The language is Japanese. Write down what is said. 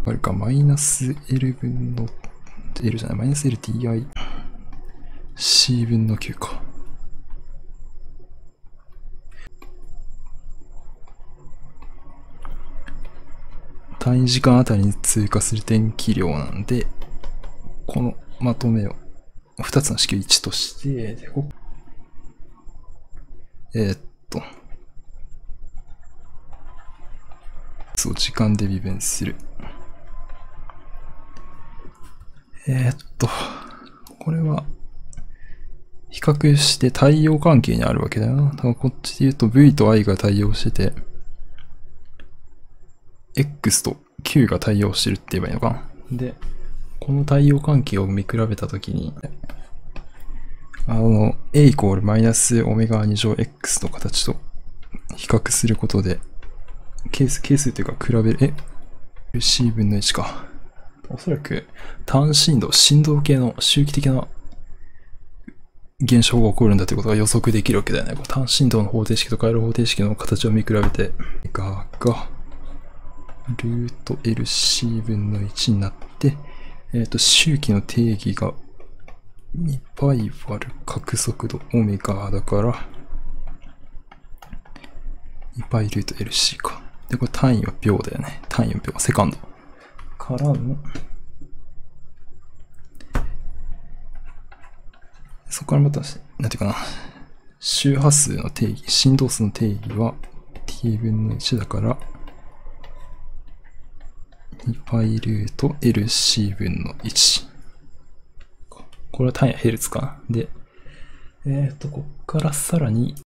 あるか、マイナス L 分の、L じゃない、マイナス LTI、C 分の9か。単位時間あたりに通過する電気量なんで、このまとめを2つの式を1として、そう、時間で微分する。これは、比較して対応関係にあるわけだよな。だからこっちで言うと V と I が対応してて、X と Q が対応してるって言えばいいのかな。で、この対応関係を見比べたときに、A イコールマイナスオメガ2乗 X の形と比較することで、係数というか比べる、C 分の1か。おそらく単振動、振動系の周期的な現象が起こるんだということが予測できるわけだよね。単振動の方程式と回路方程式の形を見比べて、が、ルート LC 分の1になって、周期の定義が 2π 割る角速度オメガだから、2π ルート LC か。で、これ単位は秒だよね。単位は秒、セカンド。からの、そこからまた、なんていうかな。周波数の定義、振動数の定義は t 分の1だから、2π ルート LC 分の1。これは単位はヘルツかな。で、こっからさらに、